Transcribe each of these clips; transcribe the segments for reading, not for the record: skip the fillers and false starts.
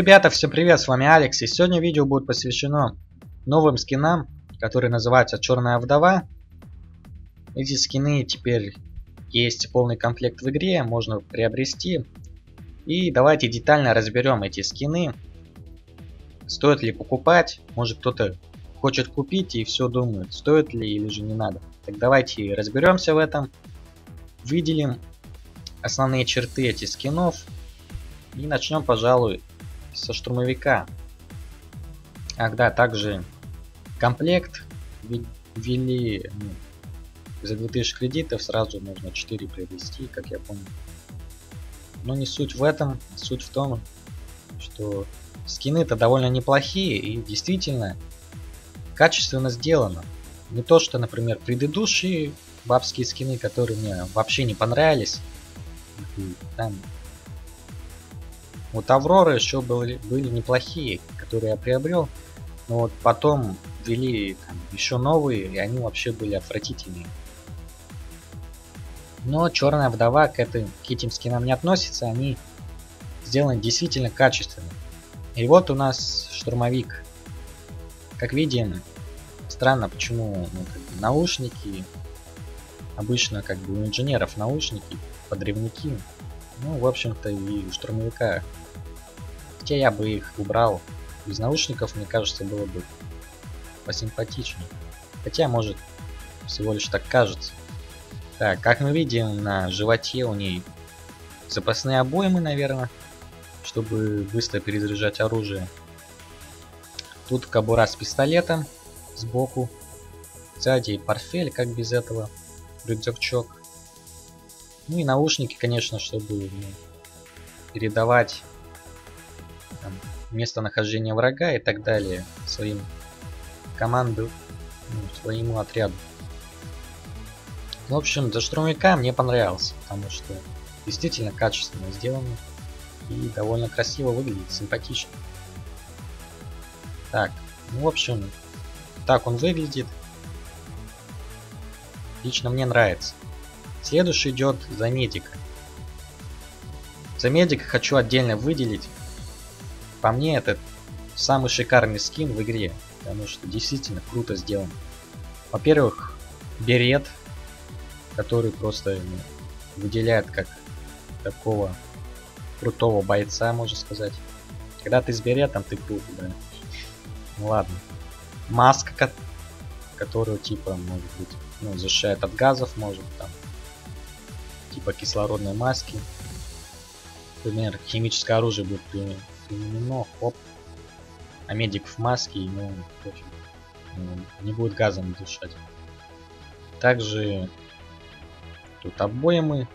ребята, всем привет, с вами Алекс, и сегодня видео будет посвящено новым скинам, которые называются Черная Вдова. Эти скины теперь есть полный комплект в игре, можно приобрести. И давайте детально разберем эти скины. Стоит ли покупать, может кто-то хочет купить и все думает, стоит ли или же не надо. Так давайте разберемся в этом, выделим основные черты этих скинов и начнем, пожалуй, со штурмовика. Ах да, также комплект ввели, за 2000 кредитов сразу можно 4 приобрести, как я помню. Но не суть в этом, суть в том, что скины-то довольно неплохие и действительно качественно сделано. Не то что, например, предыдущие бабские скины, которые мне вообще не понравились. Там вот Авроры еще были неплохие, которые я приобрел. Но вот потом ввели еще новые, и они вообще были отвратительные. Но Черная Вдова к этим скинам не относится, они сделаны действительно качественно. И вот у нас штурмовик. Как видим, странно, почему наушники, обычно у инженеров наушники, подрывники. Ну, в общем-то, и у штурмовика. Хотя я бы их убрал. Без наушников, мне кажется, было бы посимпатичнее. Хотя, может, всего лишь так кажется. Так, как мы видим, на животе у ней запасные обоймы, наверное, чтобы быстро перезаряжать оружие. Тут кобура с пистолетом сбоку. Сзади портфель, как без этого. Рюкзачок. Ну и наушники, конечно, чтобы передавать местонахождение врага и так далее своим командам, своему отряду. В общем, за штурмовика мне понравился, потому что действительно качественно сделано и довольно красиво выглядит, симпатично. Так, ну, в общем, так он выглядит. Лично мне нравится. Следующий идет за медика. За медика хочу отдельно выделить. По мне, это самый шикарный скин в игре, потому что действительно круто сделан. Во-первых, берет, который просто выделяет как такого крутого бойца, можно сказать. Когда ты с беретом, ты крут, да. Ну ладно. Маска, которую типа может быть, защищает от газов, может там, типа кислородной маски. Например, химическое оружие будет применено, хоп. А медик в маске, в общем, не будет газом дышать. Также тут обоймы.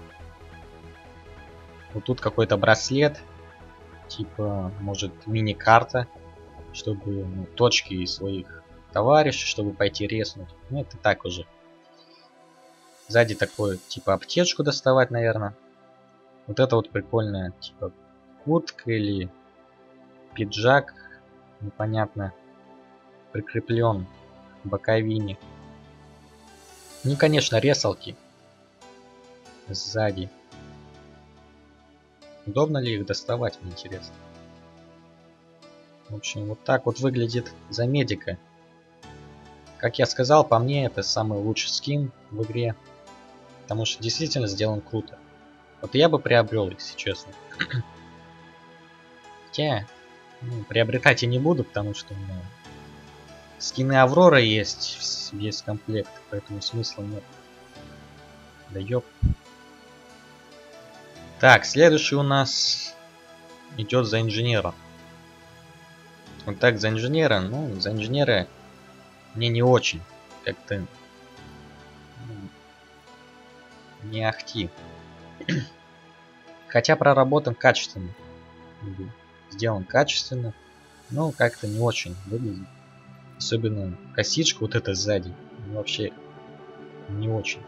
Вот тут какой-то браслет, типа, может, мини-карта, чтобы точки своих товарищей, чтобы пойти резнуть. Ну, это так уже. Сзади такой, типа, аптечку доставать, наверное. Вот это вот прикольная, типа, куртка или пиджак, непонятно, прикреплен к боковине. Ну, конечно, ресалки сзади. Удобно ли их доставать, мне интересно. В общем, вот так вот выглядит за медика. Как я сказал, по мне это самый лучший скин в игре, потому что действительно сделан круто. Вот я бы приобрел, если честно. Хотя приобретать я не буду, потому что у меня скины Аврора есть, весь комплект, поэтому смысла нет. Да ёп. Так, следующий у нас идет за инженера. Вот так, за инженера, за инженера мне не очень. Как-то не ахти. Хотя проработан качественно. Сделан качественно, но как-то не очень выглядит. Особенно косичка вот эта сзади. Вообще не очень.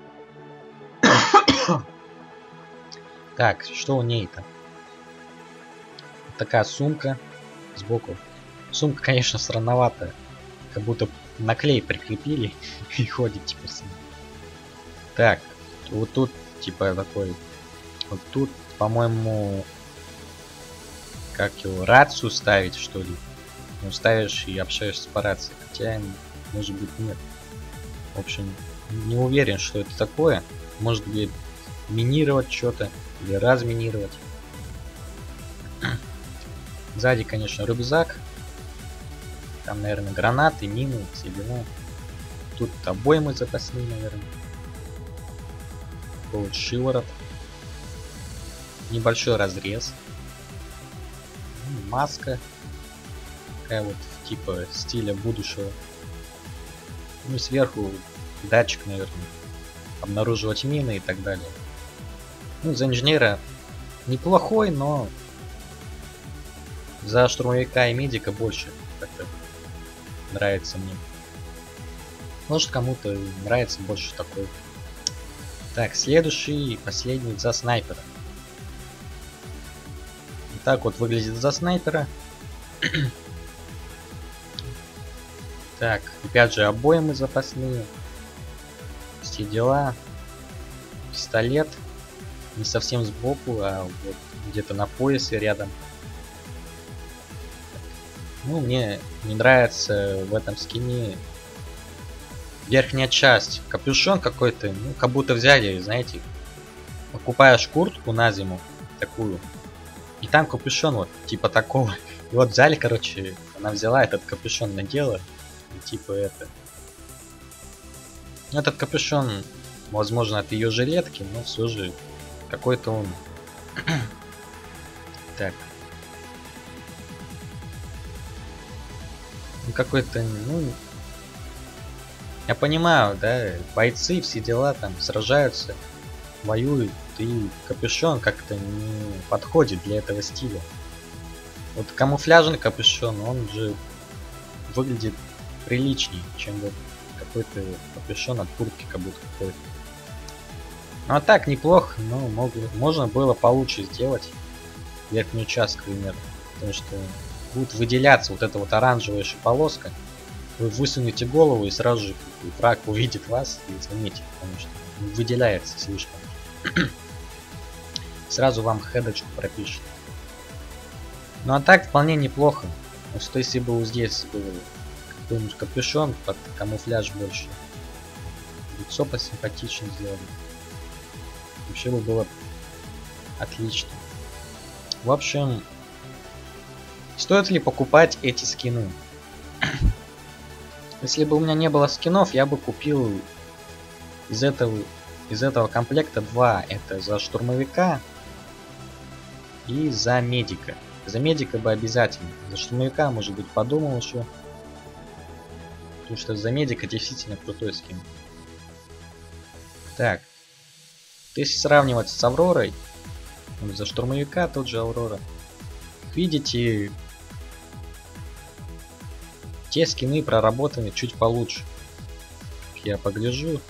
Так, что у ней-то? Такая сумка сбоку. Сумка, конечно, странноватая. Как будто на клей прикрепили и ходит типа с ней. Так, вот тут типа такой. Вот тут, по-моему, как его, рацию ставить, что ли. Ну, ставишь и общаешься по рации. Хотя, может быть, нет. В общем, не уверен, что это такое. Может быть, минировать что-то или разминировать. Сзади, конечно, рюкзак. Там, наверное, гранаты, мины, все дела. Тут обоймы запасные, наверное. Вот шиворот. Небольшой разрез. Маска. Такая вот типа стиля будущего. Ну и сверху датчик, наверное. Обнаруживать мины и так далее. Ну, за инженера неплохой, но за штурмовика и медика больше как-то нравится мне. Может, кому-то нравится больше такой. Так, следующий, последний за снайпера. Вот так вот выглядит за снайпера. Так, опять же обоймы запасные. Все дела. Пистолет. Не совсем сбоку, а вот где-то на поясе рядом. Ну, мне не нравится в этом скине верхняя часть. Капюшон какой-то, ну, как будто взяли, знаете, покупаешь куртку на зиму, такую, и там капюшон вот, типа такого. И вот взяли, короче, она взяла этот капюшон, надела, и типа это. Этот капюшон, возможно, от ее жилетки, но все же какой-то он. Так. Ну, какой-то, ну... Я понимаю, да, бойцы, все дела там сражаются, воюют, и капюшон как-то не подходит для этого стиля. Вот камуфляжный капюшон, он же выглядит приличнее, чем вот какой-то капюшон от куртки как будто какой-то. Ну а так неплохо, но можно было получше сделать верхнюю часть, к примеру, потому что будет выделяться вот эта вот оранжевая полоска. Вы высунете голову и сразу же враг увидит вас и заметит, потому что выделяется слишком. Сразу вам хедочку пропишет. Ну а так вполне неплохо. Вот что если бы здесь был какой-нибудь капюшон под камуфляж больше. Лицо посимпатичнее сделали. Вообще бы было отлично. В общем, стоит ли покупать эти скины? Если бы у меня не было скинов, я бы купил из этого комплекта два. Это за штурмовика и за медика. За медика бы обязательно. За штурмовика, может быть, подумал еще. Потому что за медика действительно крутой скин. Так. Если сравнивать с Авророй, за штурмовика тот же Аврора. Видите, те скины проработаны чуть получше. Я погляжу.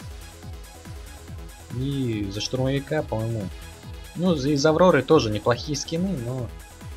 И за штурмовика, по-моему. Ну, из Авроры тоже неплохие скины, но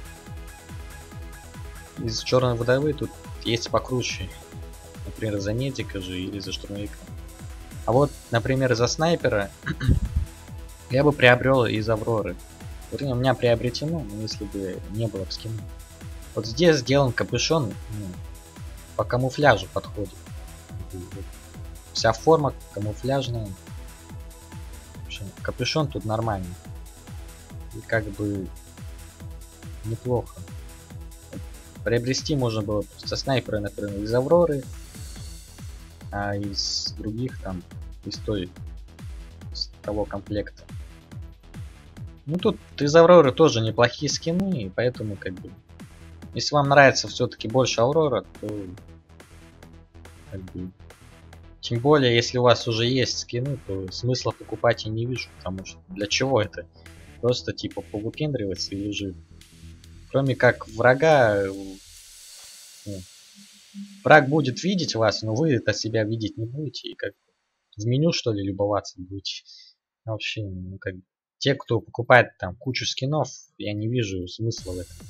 из черной вдовы тут есть покруче. Например, за медика же или за штурмовика. А вот, например, за снайпера я бы приобрел из Авроры. У меня приобретено, но если бы не было в скину. Вот здесь сделан капюшон, ну, по камуфляжу подходит. Вся форма камуфляжная. В общем, капюшон тут нормальный. И как бы неплохо. Приобрести можно было со снайпера, например, из Авроры. А из других там, из того комплекта. Ну тут из Авроры тоже неплохие скины, и поэтому как бы, если вам нравится все-таки больше Аврора, то как бы, тем более если у вас уже есть скины, то смысла покупать я не вижу, потому что для чего это? Просто типа повыпендриваться или же, кроме как врага, ну, враг будет видеть вас, но вы это себя видеть не будете, и как в меню что ли любоваться будете. Вообще, ну как бы. Те, кто покупает там кучу скинов, я не вижу смысла в этом.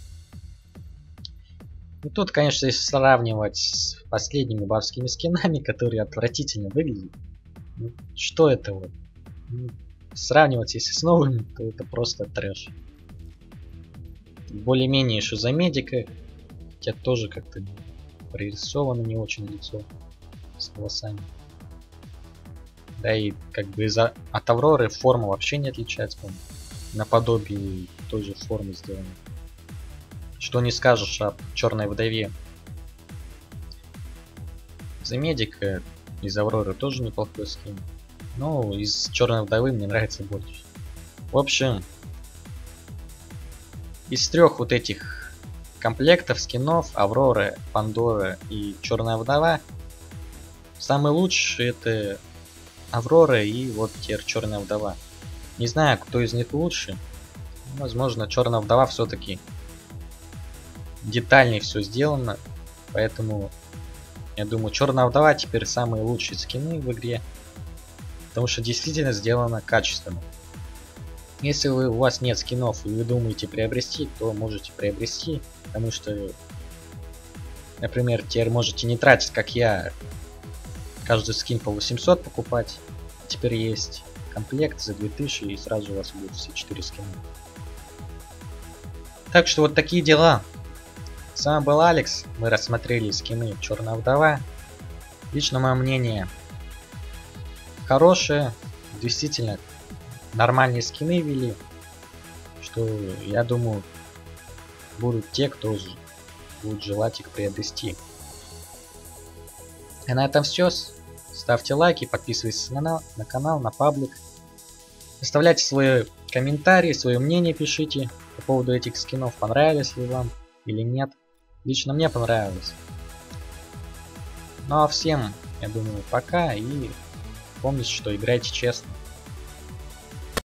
И тут, конечно, если сравнивать с последними бабскими скинами, которые отвратительно выглядят, ну, что это вот? Ну, сравнивать если с новыми, то это просто трэш. более-менее еще за медика, хотя тоже как-то прорисовано не очень лицо с волосами. Да и как бы от Авроры форма вообще не отличается, по-моему. Наподобие той же формы сделаны. Что не скажешь о Черной Вдове. За медика из Авроры тоже неплохой скин. Но из Черной Вдовы мне нравится больше. В общем, из трех вот этих комплектов скинов Аврора, Пандора и Черная Вдова, самый лучший это Аврора и вот теперь Черная Вдова. Не знаю, кто из них лучше. Возможно, Черная Вдова все-таки детальнее все сделано, поэтому я думаю, Черная Вдова теперь самые лучшие скины в игре, потому что действительно сделано качественно. Если у вас нет скинов и вы думаете приобрести, то можете приобрести, потому что, например, теперь можете не тратить, как я, каждый скин по 800 покупать. Теперь есть комплект за 2000 и сразу у вас будут все 4 скина. Так что вот такие дела. С вами был Алекс, мы рассмотрели скины Черная Вдова. Лично мое мнение хорошее, действительно нормальные скины ввели, что я думаю будут те, кто будет желать их приобрести. И на этом все. Ставьте лайки, подписывайтесь на канал, на паблик. Оставляйте свои комментарии, свое мнение пишите по поводу этих скинов, понравились ли вам или нет. Лично мне понравилось. Ну а всем, я думаю, пока и помните, что играйте честно.